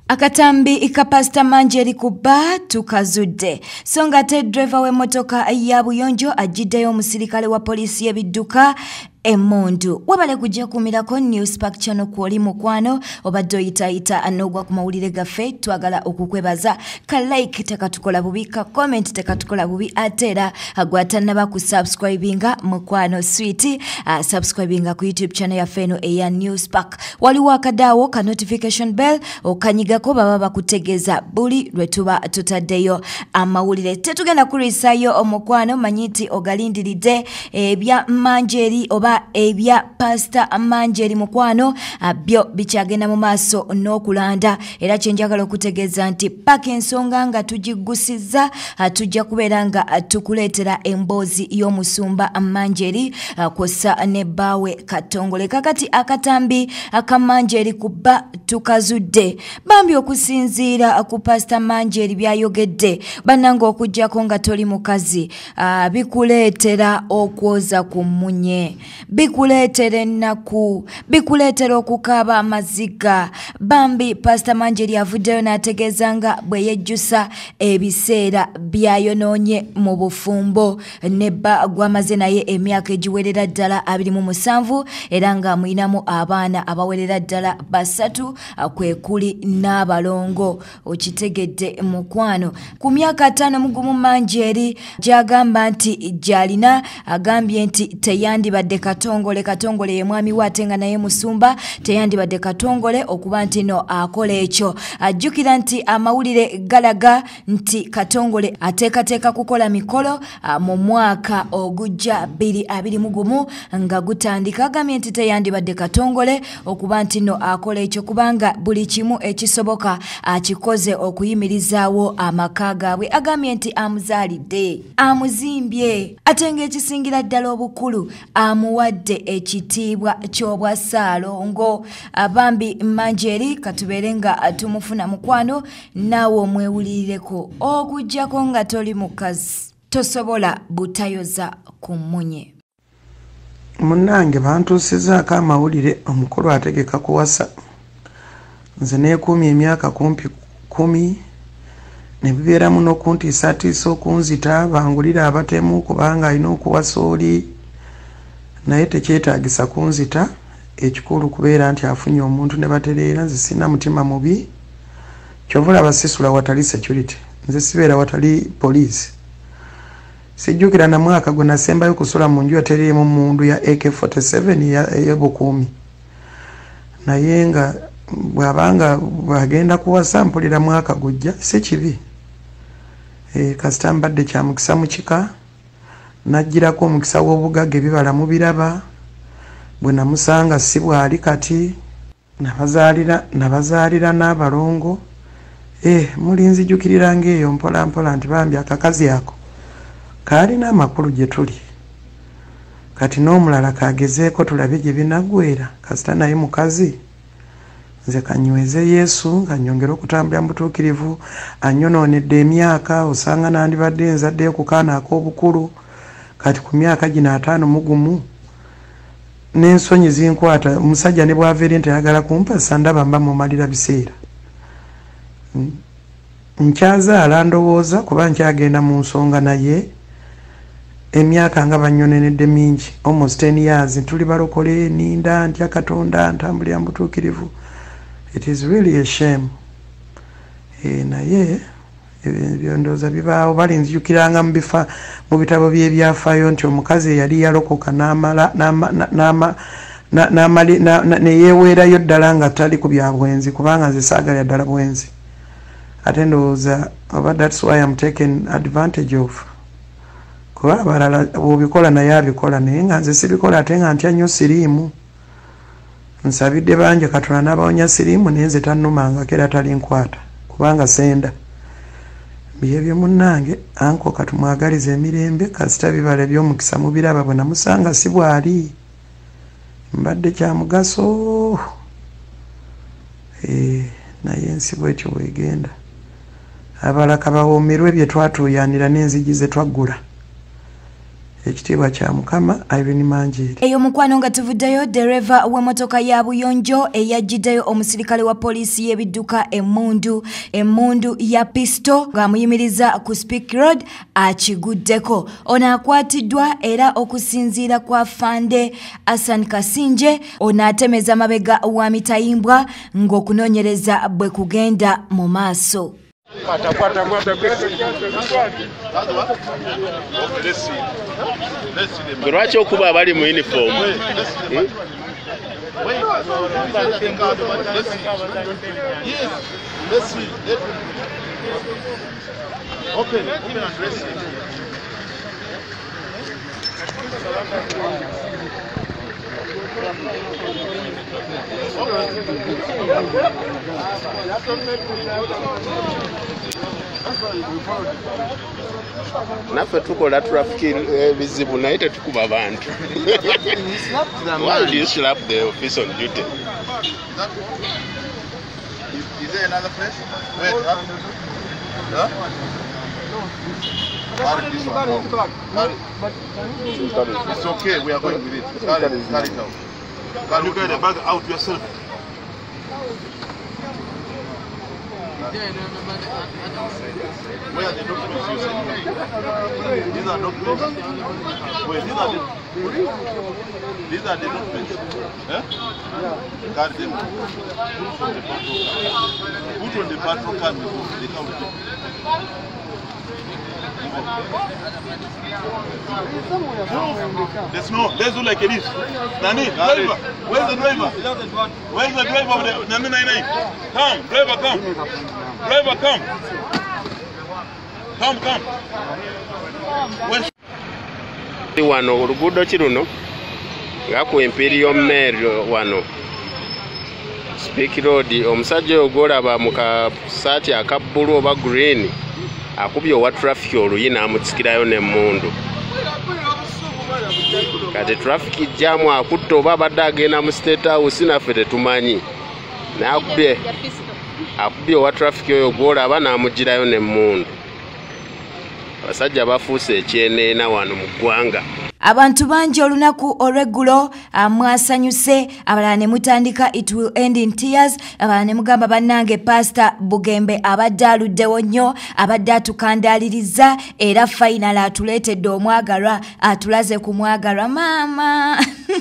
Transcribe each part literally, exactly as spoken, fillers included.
Akatambi ika Pastor Manjeri kuba tukazudde. Songa te driver we motoka ya Buyonjo ajiddeyo omusirikale wa polisi y'ebidduka Emondu. Wabale kujja kumirako News Pack channel kwoli mukwano obadde oyitaayita anogwa ku mawulire gaffe twagala okukwebaza ka like tekatukola bubi ka comment tekatukola bubi ate era agwatanaba ku subscribinga mukwano sweet uh, subscribinga ku YouTube channel yaffe eno eya News Pack. Waliwo akadaawo ka notification bell okanyigako baba bakutegeeza buli lwe tuba tutaddeyo amawulire. Tetugenda kulisayo omukwano manyiti ogalindiridde ebya Manjeri oba ebya Pastor Manjeri mukwano byo bikyagenda mu maaso n'okulanda era kyenjagala okutegeeza nti paka ensonga nga tugigusiza tujja kubeera nga tukuleetera emboozi y'omusumba Manjeri kw'ossa ne bbaawe Katongole. Kakati akatambi aka Manjeri kuba tukazudde bambi okusinziira ku Pastor Manjeri byayogedde bannanga okujjako nga toli mukazi uh, bikuleetera okwoza ku munye, bikuleetera ennaku, bikuleetera okukaaba amaziga. Bambi Pastor Manjeri avuddeyo n'ategeeza nga bwe yejjusa ebiseera byayonoonye mu bufumbo nebba gwamaze naye emyaka egiwerera ddala abiri mu musanvu era nga mulinamu abaana abawerera ddala basatu kwe kuli n'abalongo. Okitegedde mukwano ku myaka ataano mugumu Manjeri gyagamba nti gyalina agambye nti teyandibadde Katongole, Katongole ye mwami wate nga naye musumba teyandibadde Katongole okuba nti no akola ekyo. Ajjukira nti amawulire galaga nti Katongole ateekateeka kukola mikolo mu mwaka ogujja bbiri abiri mu gumu nga gutandika. Agambye nti teyandibadde Katongole okuba nti no akola ekyo kubanga buli kimu ekisoboka akikoze okuyimirizaawo amaka gaabwe. Agambye nti amuzaalidde, amuzimbye, ate ng'ekisingira ddala obukulu amuwadde ekitiibwa ky'obwa Ssaalongo. Abambi Manjeri katubeere nga tumufuna mukwano naawe omwewulirireko okujjako nga toli mukazi tosobola butayoza ku munye. Munnange bantuusizaako amawulire omukulu ategeka kuwasa. Nze neekuumya emyaka kumpi kumi ne bibeeramu n'okuntiisatiisa okunzita bangulira abatemu kubanga alina okuwasa oli naye tekyetaagisa kunzita. Ekikulu kubeera nti afunye omuntu ne batereera. Nze sina mutima mubi kyovula basisula watali security, nze sibeera watali poliisi. Sijjukira na mwaka gwe nasembayo kusula mu nju yatereemu mundu ya A K forty-seven ey'obukuumi naye nga bw'abanga bw'agenda kuwasa mpulira mwaka gujja si kibi. E, kasita mbadde kya mukisa mu kika najjirako omukisa w'obugagga ebibala mu biraba bwe namusanga si bwali kati nabazaalira nabazaalira n'abalongo. Eh, muli nzijukirira ng'eyo mpola mpola nti bambi akakazi ako kaalina amakulu gye tuli kati n'omulala kagezeeko tulabe gye binaggwera. Kasita naye mukazi nze kanyweze Yesu nga nyongera okutambula mu butuukirivu. Anyonoonedde emyaka osanga nandibadde nzaddeyo ku kaana ak'obukulu kati ku myaka gino ataano mu gumu n'ensonyi zinkwata. Omusajja ne bw'aveera nti ayagala kumpasa ndaba mba mumalira biseera. Nkyazaala ndowooza kuba nkyagenda mu nsonga naye emyaka nga banyonenedde mingi almost ten years tuli balokole ninda ntya Katonda ntambulira mu butuukirivu. It is really a shame. E, naye ebyondooza bibaawo bali nzijukiranga mu bifa mu bitabo by'ebyafaayo nti omukazi yali yalokoka n'amala neyeweerayo ddala nga tali ku bya bwenzi kubanga nze saagala ddala bwenzi. Ate ndowooza oba that's why I'm taken advantage of. Kuba abalala bw'obikola naye abikola naye nga nze sibikola ate nga ntya nnyo siriimu. Nsabidde bangi Katonda n'abawonya siriimu naye nze tannumangako era talinkwata kubanga senda. Byebyo munnange anko katumwagaliza emirembe kasita bibala eby'omukisa mu biraba bwe namusanga si bwali mbadde kya mugaso. Eh, naye ensi bwetyo bwegenda. Abalaka bawoomerwe bye twatuuyanira n'enzigi ze twaggula. ekitiibwa kya Mukama Irene Manjeri. Eyo mukwano nga tuvuddeyo dereva w'emmotoka ya buyonjo eyajjiddeyo omusirikale wa poliisi y'ebidduka emmundu emmundu ya pisto ng'amuyimiriza ku Speak Road akiguddeko. Ono akwatiddwa era okusinziira kwa Fande Hassan Kasinje ono atemeza mabega wa mitayimbwa ng'okunoonyereza bwe kugenda mu maaso. Kwata kwata kwata lwaki okuba abali mu uniform? Naffe tukola traffic bizibu naye tetukuba abantu. Why do you slap the officer on duty? Is there another place? Wait, huh? Huh? Carry this one out. Carry. It's okay, we are going with it. Carry, carry it out. Can you get the bag out yourself? Where are the documents you sent? These are documents. Wait, these are the these are the documents. Eh? Carry them. Put on the patrol car. Put on the patrol car before they come. There's no, let's do like it is. Nani, driver, where's the driver? Where's the driver of the Nani nine nine? Come, driver, come. Driver, come. Come, come. Where's wano oluguudo kiruno nga ku Imperial Mail wano Speak Road omusajja ogolaba mu kasaati akabbulu oba green akubye owa traffic oluyi n'amutsikirayo n'emmundu. Kati traffic jam akutta oba abadde agenda mu State House naffe tetumanyi. N'akubye akubye owa traffic oyo gw'olaba n'amugirayo n'emmundu. Abasajja bafuuse ekyeneena wano mu ggwanga. Abantu bangi olunaku olweggulo mwasanyuse abalala ne mutandika it will end in tears abalala ne mugamba bannange Pastor Bugembe abadde aluddewo nnyo abadde atukandaliriza era final atuleetedde omwagalwa atulaze ku mwagalwa maama.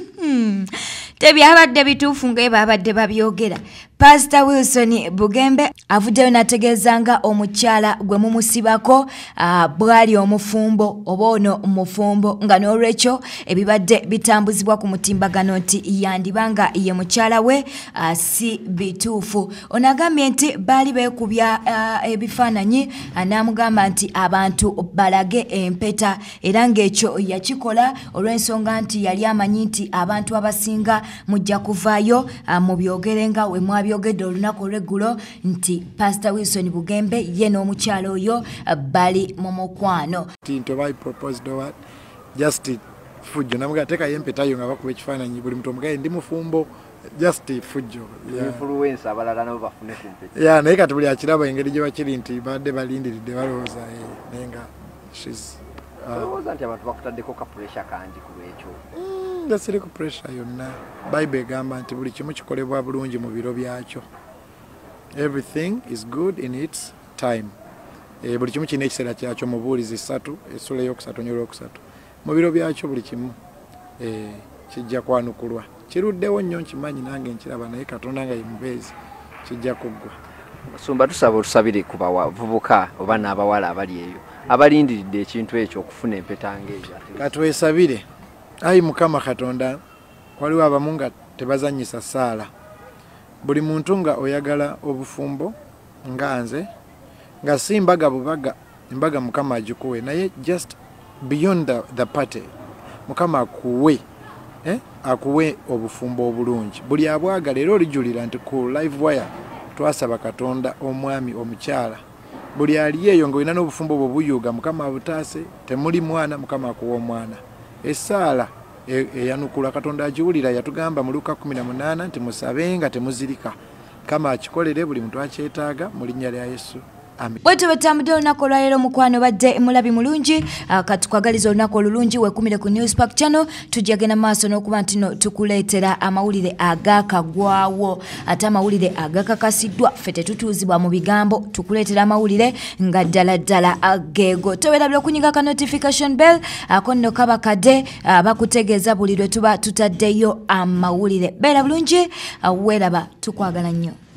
Tebyabadde bituufu nga babadde babyogera. Pastor Wilson Bugembe avuddeyo n'ategeeza nga omukyala gwe mumusibako uh, bwali omufumbo oba ono mufumbo nga n'olwekyo ebibadde bitambuzibwa ku mutimbagano nti yandibanga ye mukyala we uh, si bituufu. Ono agambye nti baali beekubya uh, ebifaananyi uh, n'amugamba nti abantu balage empeta era ng'ekyo yakikola olw'ensonga nti yali amanyi nti abantu abasinga mujja kuvaayo uh, mu byogere nga we mwabyogedde olunaku olw'eggulo nti Pastor Wilson Bugembe ye n'omukyala oyo uh, bali mu mukwano. Tinto bai proposed what just fujjo namuga teka yempeta yo nga bakuba ekifaananyi buli muntu omugaye ndi mufumbo just fujjo influence abalala nabo bafune kumpeta ya naye kati buli akiraba engeri gye bakiri nti badde balindiridde balowooza nenga she's olowooza nti abantu bakutaddeko ka pressure kangi ku lwekyo gasiriko pressure yonna Bible egamba nti buli kimu kikolebwa bulungi mu biro byakyo. Everything is good in its time. E, buli kimu kirina ekiseera kyakyo mu buulizi ssatu essula ey'okusatu n'olwokusatu mu biro byakyo buli kimu e, kijja kwanukulwa. Kiruddewo nnyo nkimanyi nange nkiraba naye Katonda nga ye mubeezi kijja kuggwa. Sumba tusaba otusabire ku bavubuka oba n'abawala abali eyo abalindiridde ekintu ekyo okufuna empeta ng'eyo. Katwesabire ayi Mukama Katonda waliwo abamu nga tebazannyisa ssaala. Buli muntu nga oyagala obufumbo nga nze nga si mbaga bubaga mbaga Mukama agikuwe naye just beyond the, the party Mukama akuwe eh akuwe obufumbo obulungi buli abwagala era olijulira nti ku Livewire twasaba Katonda omwami omukyala buli aliyeyo nga olina n'obufumbo bwo buyuga Mukama abutaase temuli mwana Mukama akuwa omwana essaala eyanukula Katonda agiwulira yatugamba mu Luka kumi na munaana nti musabenga temuzirika kama akikolere buli muntu akyetaaga mu linnya lya Yesu amen. Bwetu betambudde olunaku olwaleero mukwano badde mulabi mulungi katukwagaliza olunaku olulungi wekumire ku News Park Channel tujja genda maaso n'okuba nti no tukuleetera amawulire agakagwawo ate amawulire agakakasiddwa ffe tetutuuzibwa mu bigambo tukuleetera amawulire nga ddala ddala ageego towerabira okunyiga ka notification bell ako nno kaba kadde bakutegeeza buli lwe tuba tutaddeyo amawulire beera bulungi weeraba tukwagala nnyo.